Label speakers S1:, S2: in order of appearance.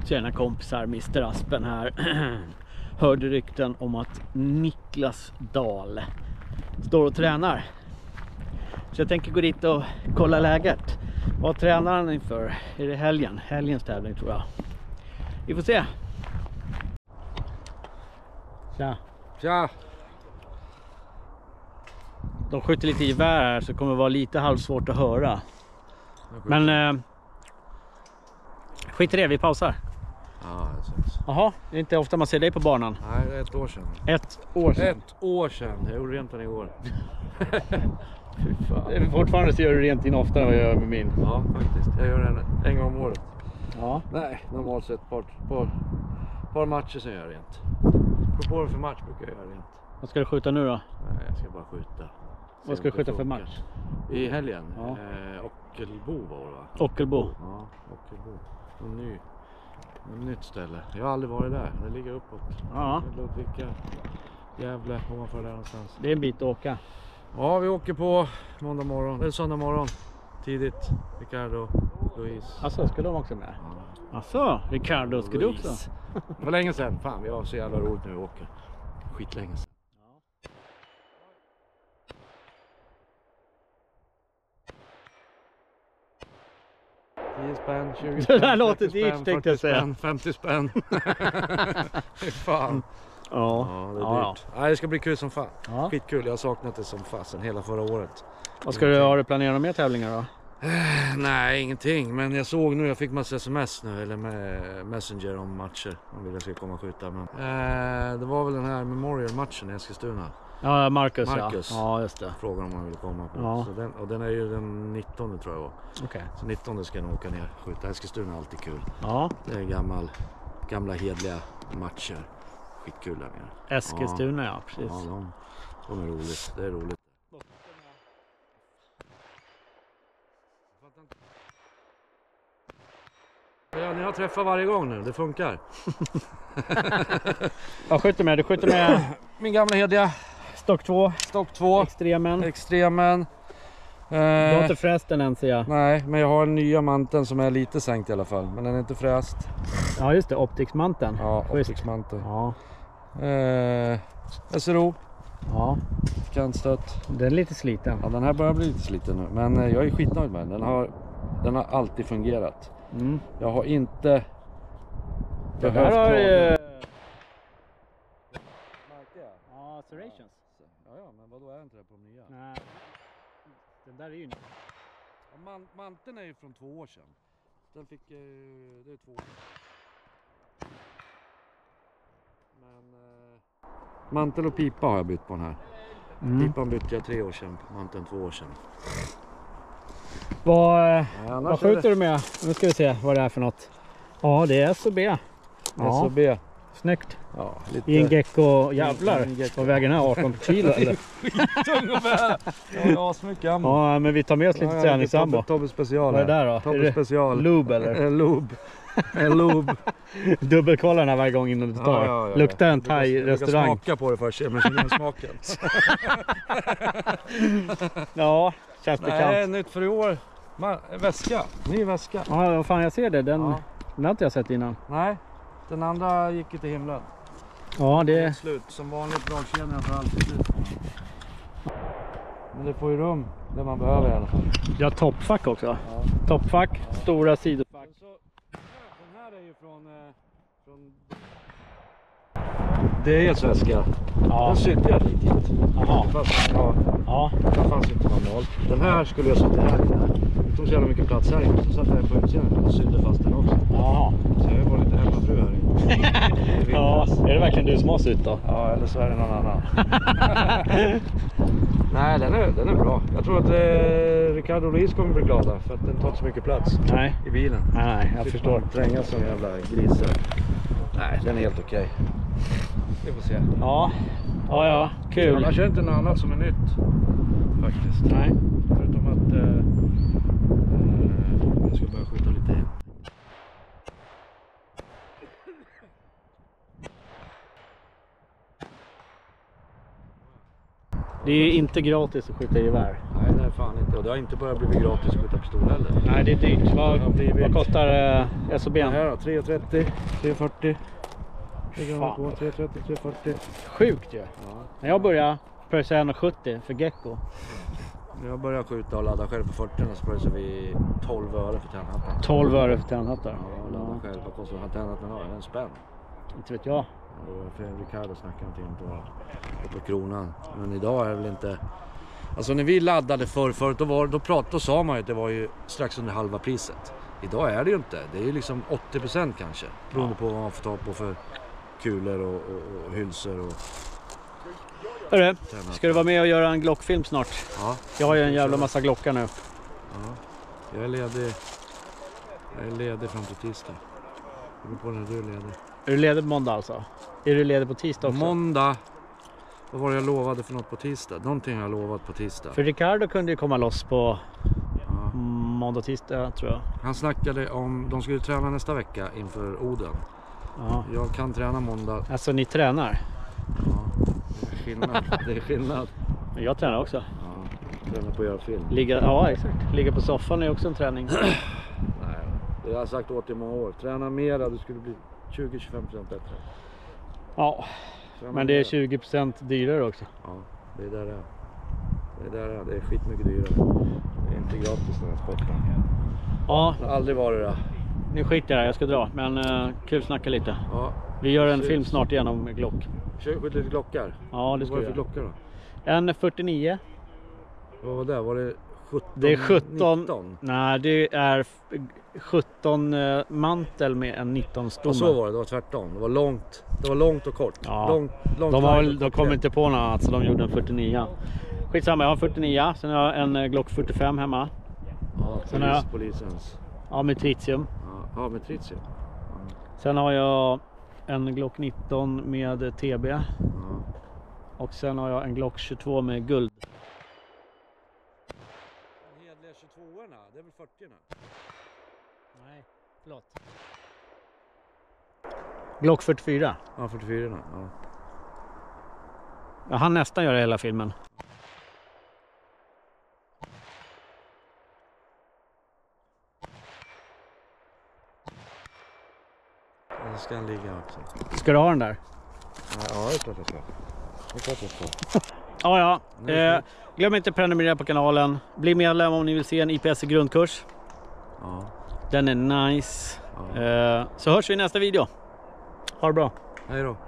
S1: Tjena kompisar, Mr. Aspen här. Hörde rykten om att Niklas Dahl står och tränar. Så jag tänker gå dit och kolla läget. Vad tränar han inför? Är det helgen? Helgens tävling tror jag. Vi får se. Tja.
S2: Tja.
S1: De skjuter lite gevär här så det kommer vara lite halvsvårt att höra. Men skit i det, vi pausar.
S2: Ja, jag syns.
S1: Jaha, det är inte ofta man ser dig på banan.
S2: Nej, det är ett år sedan.
S1: Ett år sedan?
S2: Ett år sedan, jag gjorde rent den igår. Fy fan.
S1: Fortfarande så gör du rent in oftare än vad jag gör med min.
S2: Ja, faktiskt. Jag gör den en gång om året.
S1: Ja.
S2: Nej, normalt sett ett par matcher sen gör jag rent. På det för match brukar jag göra rent.
S1: Vad ska du skjuta nu då?
S2: Nej, jag ska bara skjuta.
S1: Vad ska du skjuta för match?
S2: I helgen?
S1: Ja.
S2: Ockelbo var det va?
S1: Ockelbo?
S2: Ja, Ockelbo. En nytt ställe. Jag har aldrig varit där. Det ligger uppåt.
S1: Ja.
S2: Ludvika, Gävle, ovanför där någonstans.
S1: Det är en bit att åka.
S2: Ja, vi åker på söndag morgon. Tidigt. Ricardo, Louise.
S1: Alltså, ska de också med?
S2: Ja.
S1: Alltså, Ricardo, ska du också?
S2: Det var länge sedan. Fan, vi har så jävla roligt när vi åker. Skitlänge sedan. 10 spänn, 20 spänn,
S1: det där låter
S2: 30
S1: dyrt
S2: spänn,
S1: tänkte jag säga.
S2: Spänn, 50 spänn. Fy fan.
S1: Ja,
S2: Det är dyrt. Nej, det ska bli kul som fan.
S1: Ja.
S2: Skitkul, jag har saknat det som fasen hela förra året.
S1: Vad ska du ha det planerat med tävlingar då?
S2: Nej, ingenting. Men jag såg nu, jag fick massa sms nu, eller med Messenger om matcher. Om vill jag ska komma och skjuta. Men, det var väl den här Memorial-matchen i Eskilstuna.
S1: Ja, Marcus. Ja, just det.
S2: Frågan om man vill komma på.
S1: Ja.
S2: Så den är ju den 19 tror jag var.
S1: Okej.
S2: Så 19 ska jag nog åka ner och skjuta. Eskilstuna är alltid kul.
S1: Ja.
S2: Det är gamla hedliga matcher. Skitkul där nere.
S1: Eskilstuna, ja precis.
S2: Ja, de är roligt. Det är roligt. Ja, ni har träffat varje gång nu. Det funkar.
S1: Vad skjuter med? Du skjuter med
S2: Min gamla hedliga.
S1: stock 2.
S2: Stock 2. Extremen.
S1: Du har inte fräst den än ser jag.
S2: Nej, men jag har en nya manteln som är lite sänkt i alla fall. Men den är inte fräst.
S1: Ja just det, opticsmanteln.
S2: Ja, opticsmanteln.
S1: Ja.
S2: SRO.
S1: Ja.
S2: Kantstött.
S1: Den är lite sliten.
S2: Ja, den här börjar bli lite sliten nu. Men jag är skitnöjd med den. Den har alltid fungerat.
S1: Mm.
S2: Jag har inte
S1: behövt
S2: Ja,
S1: Serrations.
S2: Ja, men vadå är inte det på de nya?
S1: Nej. Den där är ju...
S2: Ja, manteln är ju från 2 år sedan. Den fick, det är 2 år. Men mantel och pipa har jag bytt på den här. Pipan bytte jag 3 år sedan, manteln 2 år sedan.
S1: Vad skjuter du med? Nu ska vi se vad det är för något. Ja, det är SOB. Ja.
S2: SOB.
S1: Snyggt.
S2: Ja, lite...
S1: I en gecko, jävlar. Vad väger den här? 18 kilo eller?
S2: Skitung att bära. Ja, asmycket ammo.
S1: Ja, men vi tar med oss lite träningsammo.
S2: Tobbe special.
S1: Vad är det där då?
S2: Tobbe special.
S1: Lube eller?
S2: Lube.
S1: Dubbelkolla den här varje gång innan du tar.
S2: Ja.
S1: Luktar en thai-restaurang.
S2: Jag ska smaka på det först, men känner den smaken.
S1: Ja, känns bekant.
S2: Nej, nytt för i år. Väska. Ny väska.
S1: Ja, vad fan jag ser det. Den har inte jag sett innan.
S2: Nej, den andra gick ju till himlen.
S1: Ja, det är
S2: slut. Som vanligt dragkedjan för alltid slut. Men det får ju rum det man behöver i alla fall.
S1: Jag har toppfack också. Ja. Toppfack, stora sidofack.
S2: Den här är ju från DEs väska.
S1: Ja.
S2: Den sydde jag riktigt.
S1: Jaha.
S2: Fast,
S1: Ja.
S2: den fanns inte manualt. Den här skulle jag sätta här inne. Det tog så jävla mycket plats här inne. Så satte jag på utsidan och sydde fast den också.
S1: Jaha.
S2: Så jag var lite hemmafru här inne.
S1: Ja, är det verkligen du som har sytt då?
S2: Ja, eller så är det någon annan. Nej, den är bra. Jag tror att Ricardo och Louise kommer bli glada för att den tar inte så mycket plats i bilen.
S1: Nej, jag förstår.
S2: Tränga som jävla grisar. Nej, den är helt okej. Vi får se.
S1: Ja, kul.
S2: Annars är det inte något annat som är nytt faktiskt.
S1: Nej.
S2: Förutom att jag ska börja skjuta lite in.
S1: Det är ju inte gratis att skjuta gevär.
S2: Nej, det är Nej, fan inte. Och det har inte börjat bli gratis att skjuta pistol heller.
S1: Nej, det är dyrt. Vad kostar SOB?
S2: Det här då, 3,30, 3,40.
S1: Fan.
S2: 3,30, 3,40.
S1: Sjukt ju.
S2: Ja.
S1: När jag började pröjsade 1,70 för gecko.
S2: När jag började skjuta och ladda själv på 40 så pröjsade vi 12 öre för tändhattar.
S1: 12 öre för tändhattar.
S2: Ja, och ladda själv. Vad kostar tändhattarna då? En spänn.
S1: Inte vet jag.
S2: Och Ricardo snackade någonting på kronan. Men idag är det väl inte... Alltså när vi laddade förut då sa man ju att det var ju strax under halva priset. Idag är det ju inte. Det är ju liksom 80% kanske. Beroende på vad man får ta på för kulor och hylsor och...
S1: Hörru, ska du vara med och göra en Glockfilm snart?
S2: Ja.
S1: Jag har ju en jävla massa Glockar nu.
S2: Ja. Jag är ledig fram till tisdag. Jag går på när du är ledig.
S1: Är du ledig på måndag alltså? Är du ledig på tisdag också?
S2: Måndag. Vad var det jag lovade för något på tisdag? Någonting har jag lovat på tisdag.
S1: För Ricardo kunde ju komma loss på måndag, tisdag tror jag.
S2: Han snackade om de skulle träna nästa vecka inför Oden.
S1: Ja.
S2: Jag kan träna måndag.
S1: Alltså ni tränar?
S2: Ja, det är skillnad.
S1: Men jag tränar också.
S2: Ja, tränar på att göra film.
S1: Ja, exakt. Ligga på soffan är också en träning.
S2: Nej, det har jag sagt åt i många år. Träna mera, du skulle bli 20-25% bättre.
S1: Ja,
S2: Träna
S1: men det är
S2: mera.
S1: 20% dyrare också.
S2: Ja, det är där det är. Det är skitmycket dyrare. Det är inte gratis den här sporten.
S1: Ja,
S2: Det har aldrig varit det.
S1: nu skiter jag, jag ska dra. Men kul snacka lite.
S2: Ja,
S1: Vi gör en film snart igen om Glock.
S2: skjut lite klockor.
S1: Ja, det ska
S2: Vad
S1: vi
S2: är det för
S1: göra.
S2: klockor då?
S1: En 49.
S2: Vad var det? Var det 17?
S1: Det är 17.
S2: 19?
S1: Nej, det är 17 mantel med en 19 stomme.
S2: Ja, så var det. Det var tvärtom. Det var långt och kort.
S1: Ja.
S2: Långt
S1: De kom inte på något annat så de gjorde en 49. Skitsamma, jag har en 49. Sen har jag en Glock 45 hemma.
S2: Ja,
S1: Sen har jag-
S2: polisens.
S1: Ja, med tritium.
S2: Ja, med tritium.
S1: Sen har jag en Glock 19 med TB.
S2: Ja.
S1: Och sen har jag en Glock 22 med guld.
S2: Hedliga 22-orna, det är väl 40-orna?
S1: Nej, förlåt. Glock 44.
S2: Ja, 44-orna. Ja.
S1: Jag hann nästan göra hela filmen.
S2: Det ska han ligga också.
S1: Ska du ha den där?
S2: Ja, det är klart jag ska. Det är klart jag ska.
S1: Ja. Glöm inte att prenumerera på kanalen. Bli medlem om ni vill se en IPS-grundkurs.
S2: Ja.
S1: Den är nice.
S2: Ja.
S1: Så hörs vi i nästa video. Ha det bra.
S2: Hej då.